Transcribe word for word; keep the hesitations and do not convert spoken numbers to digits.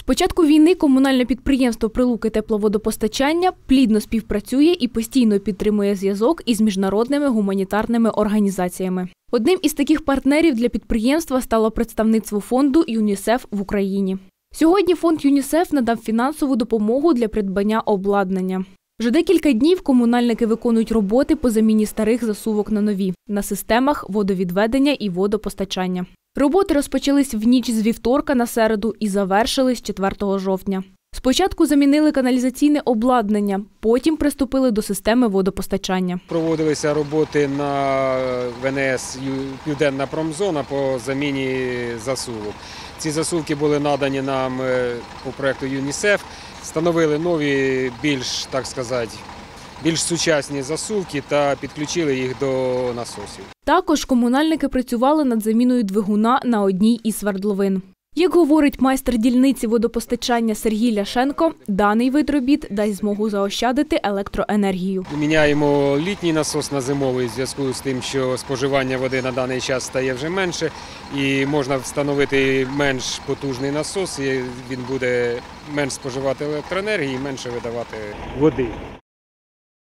початку війни комунальне підприємство «Прилуки тепловодопостачання» плідно співпрацює і постійно підтримує зв'язок із міжнародними гуманітарними організаціями. Одним із таких партнерів для підприємства стало представництво фонду ЮНІСЕФ в Україні. Сьогодні фонд ЮНІСЕФ надав фінансову допомогу для придбання обладнання. Вже декілька днів комунальники виконують роботи по заміні старих засувок на нові на системах водовідведення і водопостачання. Роботи розпочались в ніч з вівторка на середу і завершились четвертого жовтня. Спочатку замінили каналізаційне обладнання, потім приступили до системи водопостачання. Проводилися роботи на ВНС «Південна промзона» по заміні засувок. Ці засувки були надані нам по проєкту ЮНІСЕФ. Встановили нові, більш, так сказати, більш сучасні засувки та підключили їх до насосів. Також комунальники працювали над заміною двигуна на одній із свердловин. Як говорить майстер дільниці водопостачання Сергій Ляшенко, даний вид робіт дасть змогу заощадити електроенергію. Міняємо літній насос на зимовий в зв'язку з тим, що споживання води на даний час стає вже менше і можна встановити менш потужний насос, і він буде менш споживати електроенергії і менше видавати води.